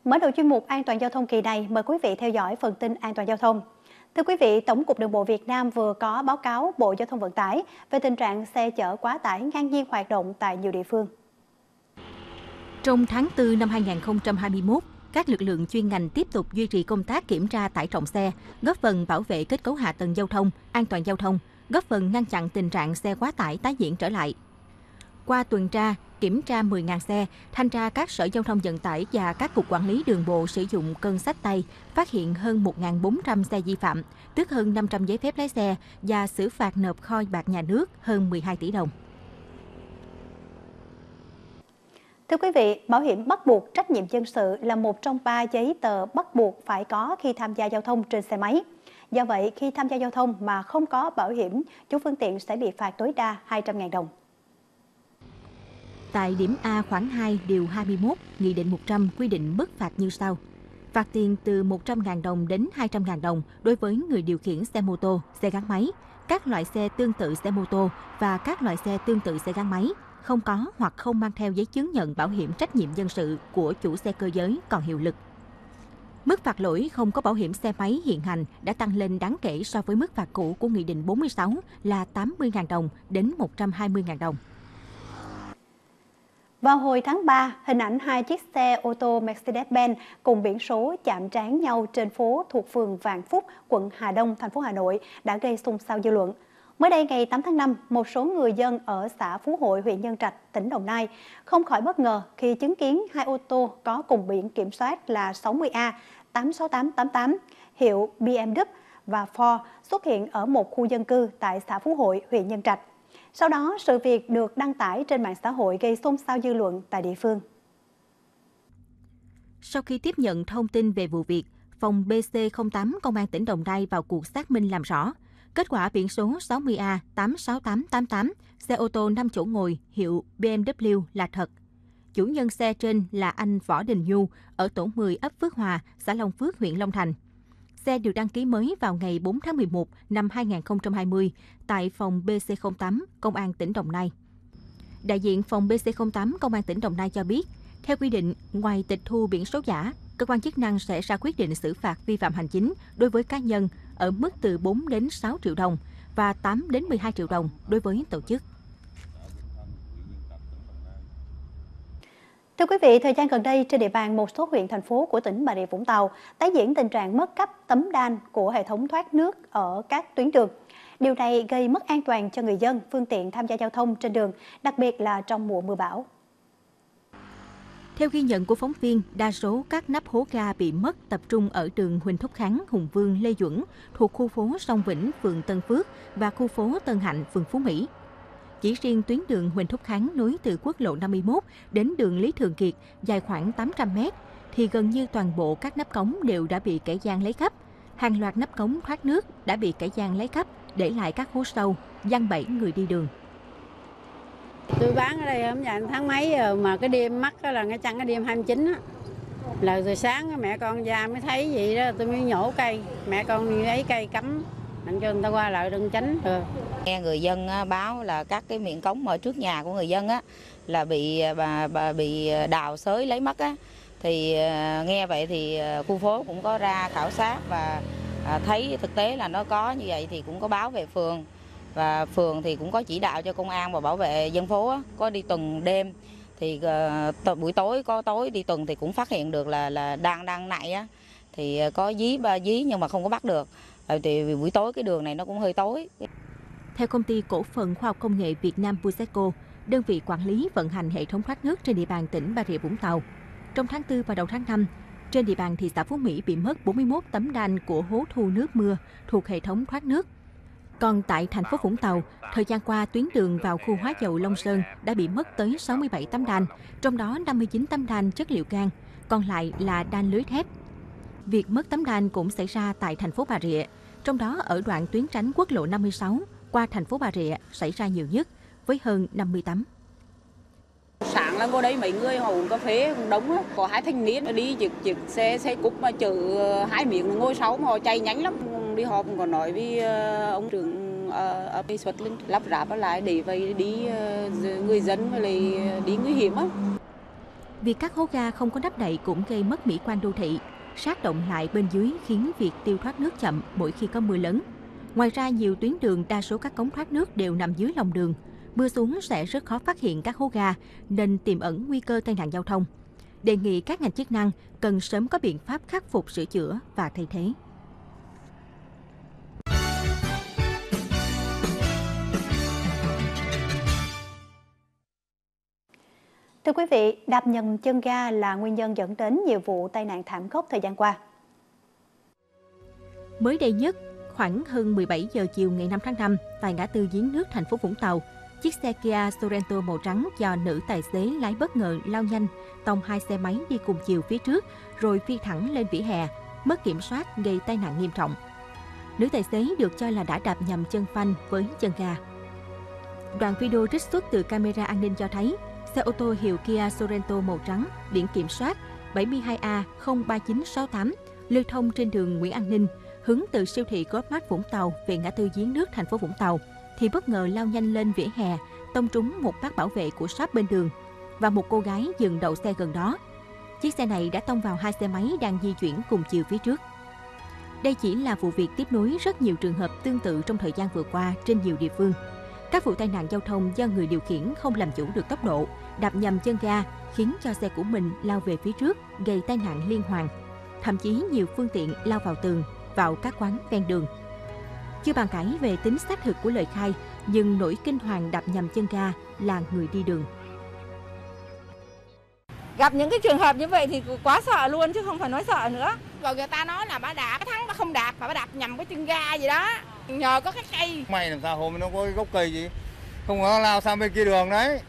Mở đầu chuyên mục An toàn giao thông kỳ này, mời quý vị theo dõi phần tin an toàn giao thông. Thưa quý vị, Tổng cục Đường bộ Việt Nam vừa có báo cáo Bộ Giao thông Vận tải về tình trạng xe chở quá tải ngang nhiên hoạt động tại nhiều địa phương. Trong tháng 4 năm 2021, các lực lượng chuyên ngành tiếp tục duy trì công tác kiểm tra tải trọng xe, góp phần bảo vệ kết cấu hạ tầng giao thông, an toàn giao thông, góp phần ngăn chặn tình trạng xe quá tải tái diễn trở lại. Qua tuần tra, kiểm tra 10.000 xe, thanh tra các sở giao thông vận tải và các cục quản lý đường bộ sử dụng cân xách tay, phát hiện hơn 1.400 xe vi phạm, tước hơn 500 giấy phép lái xe và xử phạt nộp kho bạc nhà nước hơn 12 tỷ đồng. Thưa quý vị, bảo hiểm bắt buộc trách nhiệm dân sự là một trong 3 giấy tờ bắt buộc phải có khi tham gia giao thông trên xe máy. Do vậy, khi tham gia giao thông mà không có bảo hiểm, chủ phương tiện sẽ bị phạt tối đa 200.000 đồng. Tại điểm A khoản 2 điều 21, Nghị định 100 quy định mức phạt như sau. Phạt tiền từ 100.000 đồng đến 200.000 đồng đối với người điều khiển xe mô tô, xe gắn máy, các loại xe tương tự xe mô tô và các loại xe tương tự xe gắn máy, không có hoặc không mang theo giấy chứng nhận bảo hiểm trách nhiệm dân sự của chủ xe cơ giới còn hiệu lực. Mức phạt lỗi không có bảo hiểm xe máy hiện hành đã tăng lên đáng kể so với mức phạt cũ của Nghị định 46 là 80.000 đồng đến 120.000 đồng. Vào hồi tháng 3, hình ảnh hai chiếc xe ô tô Mercedes-Benz cùng biển số chạm trán nhau trên phố thuộc phường Vạn Phúc, quận Hà Đông, thành phố Hà Nội đã gây xôn xao dư luận. Mới đây ngày 8 tháng 5, một số người dân ở xã Phú Hội, huyện Nhân Trạch, tỉnh Đồng Nai không khỏi bất ngờ khi chứng kiến hai ô tô có cùng biển kiểm soát là 60A 86888 hiệu BMW và Ford xuất hiện ở một khu dân cư tại xã Phú Hội, huyện Nhân Trạch. Sau đó, sự việc được đăng tải trên mạng xã hội gây xôn xao dư luận tại địa phương. Sau khi tiếp nhận thông tin về vụ việc, phòng BC08 Công an tỉnh Đồng Nai vào cuộc xác minh làm rõ. Kết quả biển số 60A 86888, xe ô tô 5 chỗ ngồi hiệu BMW là thật. Chủ nhân xe trên là anh Võ Đình Du ở tổ 10 ấp Phước Hòa, xã Long Phước, huyện Long Thành. Xe được đăng ký mới vào ngày 4 tháng 11 năm 2020 tại phòng BC08 Công an tỉnh Đồng Nai. Đại diện phòng BC08 Công an tỉnh Đồng Nai cho biết, theo quy định, ngoài tịch thu biển số giả, cơ quan chức năng sẽ ra quyết định xử phạt vi phạm hành chính đối với cá nhân ở mức từ 4 đến 6 triệu đồng và 8 đến 12 triệu đồng đối với tổ chức. Thưa quý vị, thời gian gần đây trên địa bàn một số huyện, thành phố của tỉnh Bà Rịa Vũng Tàu tái diễn tình trạng mất cắp tấm đan của hệ thống thoát nước ở các tuyến đường. Điều này gây mất an toàn cho người dân, phương tiện tham gia giao thông trên đường, đặc biệt là trong mùa mưa bão. Theo ghi nhận của phóng viên, đa số các nắp hố ga bị mất tập trung ở đường Huỳnh Thúc Kháng, Hùng Vương, Lê Duẩn thuộc khu phố Sông Vĩnh, phường Tân Phước và khu phố Tân Hạnh, phường Phú Mỹ. Chỉ riêng tuyến đường Huỳnh Thúc Kháng nối từ quốc lộ 51 đến đường Lý Thường Kiệt dài khoảng 800 m thì gần như toàn bộ các nắp cống đều đã bị kẻ gian lấy cắp. Hàng loạt nắp cống thoát nước đã bị kẻ gian lấy cắp, để lại các hố sâu, giăng bẫy người đi đường. Tôi bán ở đây không dành tháng mấy rồi mà cái đêm mắc là ngay chăng cái đêm 29 á. Là rồi sáng mẹ con ra mới thấy vậy đó, tôi mới nhổ cây. Mẹ con đi lấy cây cắm, anh cho người ta qua lại đừng tránh được. Nghe người dân báo là các cái miệng cống ở trước nhà của người dân á là bị đào xới lấy mất á. Thì nghe vậy thì khu phố cũng có ra khảo sát và thấy thực tế là nó có như vậy thì cũng có báo về phường. Và phường thì cũng có chỉ đạo cho công an và bảo vệ dân phố á, có đi tuần đêm thì buổi tối đi tuần thì cũng phát hiện được là đang nại á, thì có dí nhưng mà không có bắt được. Thì buổi tối cái đường này nó cũng hơi tối. Theo công ty cổ phần khoa học công nghệ Việt Nam Buseco, đơn vị quản lý vận hành hệ thống thoát nước trên địa bàn tỉnh Bà Rịa Vũng Tàu, trong tháng 4 và đầu tháng 5, trên địa bàn thị xã Phú Mỹ bị mất 41 tấm đan của hố thu nước mưa thuộc hệ thống thoát nước. Còn tại thành phố Vũng Tàu, thời gian qua tuyến đường vào khu hóa dầu Long Sơn đã bị mất tới 67 tấm đan, trong đó 59 tấm đan chất liệu gang, còn lại là đan lưới thép. Việc mất tấm đan cũng xảy ra tại thành phố Bà Rịa, trong đó ở đoạn tuyến tránh quốc lộ 56 qua thành phố Bà Rịa xảy ra nhiều nhất với hơn 50 tấm. Sáng là vô đây mấy người họ uống cà phê đống á, có hai thanh niên đi chiếc xe cúp mà chở hai miệng ngồi sau mà họ chạy nhanh lắm. Đi họp còn có nói với ông trưởng ở xuất lên lắp ráp lại để vậy đi người dân lại đi nguy hiểm á. Việc các hố ga không có nắp đậy cũng gây mất mỹ quan đô thị. Sát động lại bên dưới khiến việc tiêu thoát nước chậm mỗi khi có mưa lớn. Ngoài ra, nhiều tuyến đường đa số các cống thoát nước đều nằm dưới lòng đường. Mưa xuống sẽ rất khó phát hiện các hố ga nên tiềm ẩn nguy cơ tai nạn giao thông. Đề nghị các ngành chức năng cần sớm có biện pháp khắc phục, sửa chữa và thay thế. Thưa quý vị, đạp nhầm chân ga là nguyên nhân dẫn đến nhiều vụ tai nạn thảm khốc thời gian qua. Mới đây nhất, khoảng hơn 17 giờ chiều ngày 5 tháng 5, tại ngã tư Giếng Nước, thành phố Vũng Tàu, chiếc xe Kia Sorento màu trắng do nữ tài xế lái bất ngờ lao nhanh, tông hai xe máy đi cùng chiều phía trước, rồi phi thẳng lên vỉa hè, mất kiểm soát gây tai nạn nghiêm trọng. Nữ tài xế được cho là đã đạp nhầm chân phanh với chân ga. Đoạn video trích xuất từ camera an ninh cho thấy, xe ô tô hiệu Kia Sorento màu trắng, biển kiểm soát 72A03968, lưu thông trên đường Nguyễn An Ninh, hướng từ siêu thị Co.opmart Vũng Tàu về ngã tư Giếng Nước, thành phố Vũng Tàu, thì bất ngờ lao nhanh lên vỉa hè, tông trúng một bác bảo vệ của shop bên đường và một cô gái dừng đậu xe gần đó. Chiếc xe này đã tông vào hai xe máy đang di chuyển cùng chiều phía trước. Đây chỉ là vụ việc tiếp nối rất nhiều trường hợp tương tự trong thời gian vừa qua trên nhiều địa phương. Các vụ tai nạn giao thông do người điều khiển không làm chủ được tốc độ, đạp nhầm chân ga khiến cho xe của mình lao về phía trước, gây tai nạn liên hoàn. Thậm chí nhiều phương tiện lao vào tường, vào các quán ven đường. Chưa bàn cãi về tính xác thực của lời khai, nhưng nỗi kinh hoàng đạp nhầm chân ga là người đi đường. Gặp những cái trường hợp như vậy thì quá sợ luôn chứ không phải nói sợ nữa. Rồi người ta nói là bà đạp, bà thắng bà không đạp, mà bà đạp nhầm cái chân ga gì đó. Nhờ có cái cây. May làm sao hôm nó có cái gốc cây gì, không có lao sang bên kia đường đấy.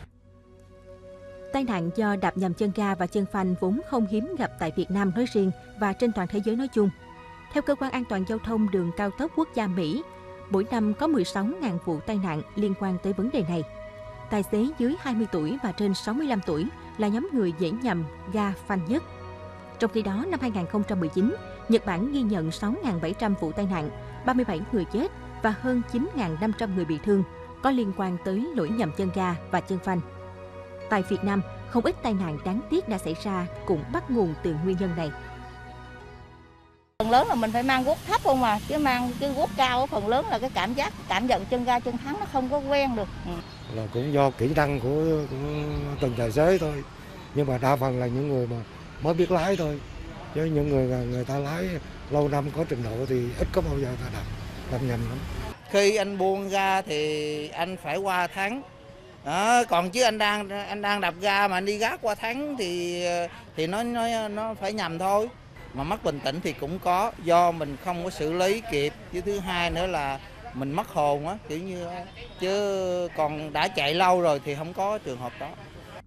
Tai nạn do đạp nhầm chân ga và chân phanh vốn không hiếm gặp tại Việt Nam nói riêng và trên toàn thế giới nói chung. Theo Cơ quan An toàn Giao thông Đường Cao tốc Quốc gia Mỹ, mỗi năm có 16.000 vụ tai nạn liên quan tới vấn đề này. Tài xế dưới 20 tuổi và trên 65 tuổi là nhóm người dễ nhầm ga phanh nhất. Trong khi đó, năm 2019, Nhật Bản ghi nhận 6.700 vụ tai nạn, 37 người chết và hơn 9.500 người bị thương có liên quan tới lỗi nhầm chân ga và chân phanh. Tại Việt Nam, không ít tai nạn đáng tiếc đã xảy ra cũng bắt nguồn từ nguyên nhân này. Phần lớn là mình phải mang guốc thấp không mà, chứ mang cái guốc cao phần lớn là cái cảm nhận chân ga chân thắng nó không có quen được. Là cũng do kỹ năng của từng tài xế thôi, nhưng mà đa phần là những người mà mới biết lái thôi, chứ những người ta lái lâu năm có trình độ thì ít có bao giờ ta đạp nhầm lắm. Khi anh buông ga thì anh phải qua thắng. Đó, còn chứ anh đang đạp ga mà anh đi gác qua thắng thì nó phải nhầm thôi. Mà mất bình tĩnh thì cũng có, do mình không có xử lý kịp, với thứ hai nữa là mình mất hồn á, kiểu như chứ còn đã chạy lâu rồi thì không có trường hợp đó.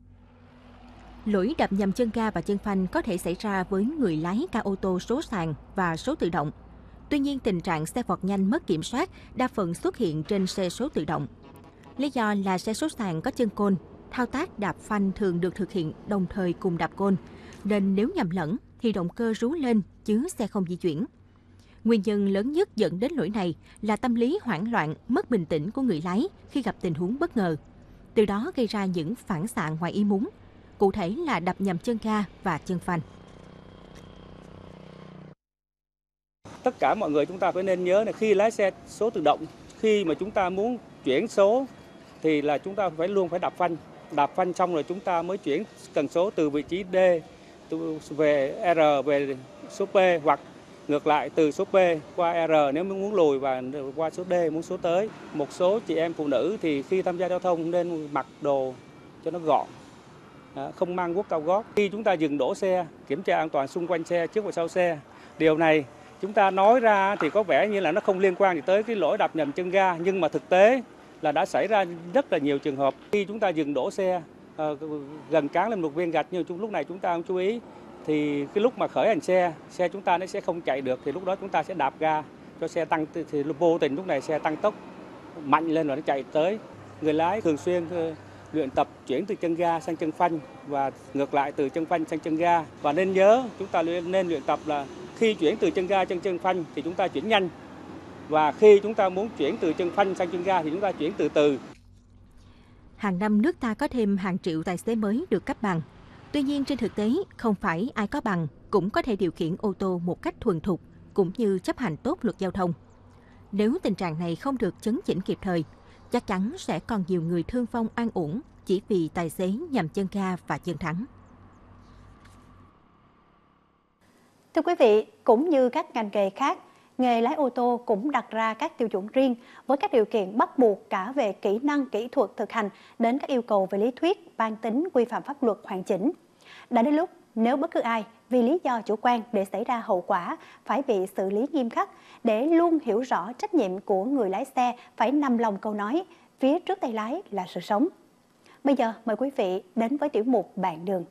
Lỗi đạp nhầm chân ga và chân phanh có thể xảy ra với người lái cả ô tô số sàn và số tự động. Tuy nhiên, tình trạng xe vọt nhanh mất kiểm soát đa phần xuất hiện trên xe số tự động. Lý do là xe số sàn có chân côn, thao tác đạp phanh thường được thực hiện đồng thời cùng đạp côn, nên nếu nhầm lẫn thì động cơ rú lên chứ xe không di chuyển. Nguyên nhân lớn nhất dẫn đến lỗi này là tâm lý hoảng loạn, mất bình tĩnh của người lái khi gặp tình huống bất ngờ. Từ đó gây ra những phản xạ ngoài ý muốn, cụ thể là đạp nhầm chân ga và chân phanh. Tất cả mọi người chúng ta phải nên nhớ là khi lái xe số tự động, khi mà chúng ta muốn chuyển số thì là chúng ta luôn phải đạp phanh. Đạp phanh xong rồi chúng ta mới chuyển cần số từ vị trí D về R về số P, hoặc ngược lại từ số P qua R nếu muốn lùi và qua số D muốn số tới. Một số chị em phụ nữ thì khi tham gia giao thông nên mặc đồ cho nó gọn, không mang guốc cao gót. Khi chúng ta dừng đỗ xe, kiểm tra an toàn xung quanh xe trước và sau xe. Điều này chúng ta nói ra thì có vẻ như là nó không liên quan gì tới cái lỗi đạp nhầm chân ga, nhưng mà thực tế là đã xảy ra rất là nhiều trường hợp. Khi chúng ta dừng đỗ xe gần cán lên một viên gạch, nhưng lúc này chúng ta không chú ý thì cái lúc mà khởi hành xe chúng ta nó sẽ không chạy được, thì lúc đó chúng ta sẽ đạp ga cho xe tăng, thì vô tình lúc này xe tăng tốc mạnh lên rồi nó chạy tới. Người lái thường xuyên luyện tập chuyển từ chân ga sang chân phanh và ngược lại từ chân phanh sang chân ga, và nên nhớ chúng ta nên luyện tập là khi chuyển từ chân ga sang chân phanh thì chúng ta chuyển nhanh, và khi chúng ta muốn chuyển từ chân phanh sang chân ga thì chúng ta chuyển từ từ. Hàng năm nước ta có thêm hàng triệu tài xế mới được cấp bằng. Tuy nhiên trên thực tế, không phải ai có bằng cũng có thể điều khiển ô tô một cách thuần thục, cũng như chấp hành tốt luật giao thông. Nếu tình trạng này không được chấn chỉnh kịp thời, chắc chắn sẽ còn nhiều người thương vong oan uổng chỉ vì tài xế nhầm chân ga và chân thắng. Thưa quý vị, cũng như các ngành nghề khác, nghề lái ô tô cũng đặt ra các tiêu chuẩn riêng với các điều kiện bắt buộc cả về kỹ năng, kỹ thuật thực hành đến các yêu cầu về lý thuyết, mang tính quy phạm pháp luật hoàn chỉnh. Đã đến lúc nếu bất cứ ai vì lý do chủ quan để xảy ra hậu quả phải bị xử lý nghiêm khắc, để luôn hiểu rõ trách nhiệm của người lái xe phải nằm lòng câu nói phía trước tay lái là sự sống. Bây giờ mời quý vị đến với tiểu mục Bạn Đường.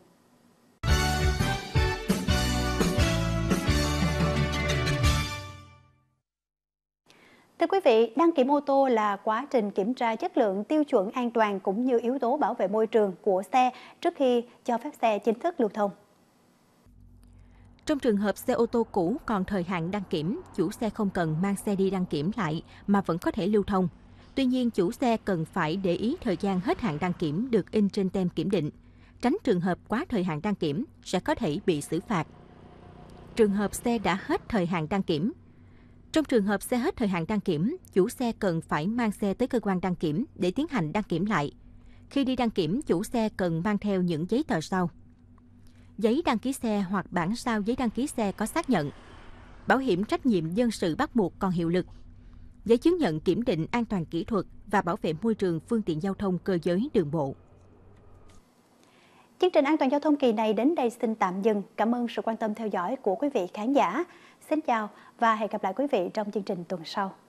Thưa quý vị, đăng kiểm ô tô là quá trình kiểm tra chất lượng, tiêu chuẩn an toàn cũng như yếu tố bảo vệ môi trường của xe trước khi cho phép xe chính thức lưu thông. Trong trường hợp xe ô tô cũ còn thời hạn đăng kiểm, chủ xe không cần mang xe đi đăng kiểm lại mà vẫn có thể lưu thông. Tuy nhiên, chủ xe cần phải để ý thời gian hết hạn đăng kiểm được in trên tem kiểm định, tránh trường hợp quá thời hạn đăng kiểm sẽ có thể bị xử phạt. Trường hợp xe đã hết thời hạn đăng kiểm. Trong trường hợp xe hết thời hạn đăng kiểm, chủ xe cần phải mang xe tới cơ quan đăng kiểm để tiến hành đăng kiểm lại. Khi đi đăng kiểm, chủ xe cần mang theo những giấy tờ sau: giấy đăng ký xe hoặc bản sao giấy đăng ký xe có xác nhận, bảo hiểm trách nhiệm dân sự bắt buộc còn hiệu lực, giấy chứng nhận kiểm định an toàn kỹ thuật và bảo vệ môi trường phương tiện giao thông cơ giới đường bộ. Chương trình An toàn giao thông kỳ này đến đây xin tạm dừng. Cảm ơn sự quan tâm theo dõi của quý vị khán giả. Xin chào và hẹn gặp lại quý vị trong chương trình tuần sau.